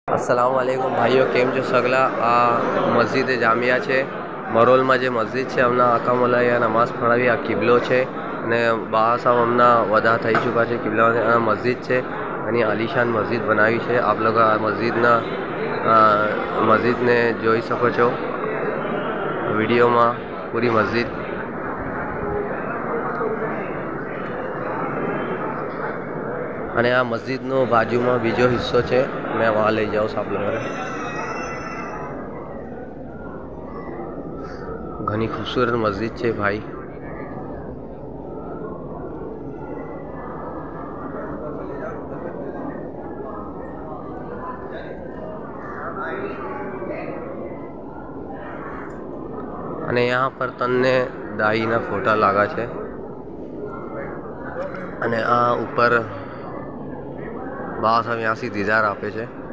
अस्सलाम वालेकुम भाईओ, केम छो सगला। आ मस्जिद जामिया है मरोल में जो मस्जिद है हमने आका मोला या नमाज पढ़ावी। आ किबलो है ने बाबा साहब हमने वधा थी चुका है। किबला मस्जिद है घनी आलीशान मस्जिद बनावी है। आप लोग मस्जिद ने जोई सको छो वीडियो में पूरी मस्जिद। અને આ મસ્જિદનો બાજુમાં બીજો હિસ્સો છે, मैं वहाँ ले जाऊँ आप लोगों ने। घनी खूबसूरत मस्जिद है भाई। અને यहाँ पर तन्ने दाईना फोटा लागा है। અને આ ઉપર बाबा साहब यहाँ से दीदार आपे છે।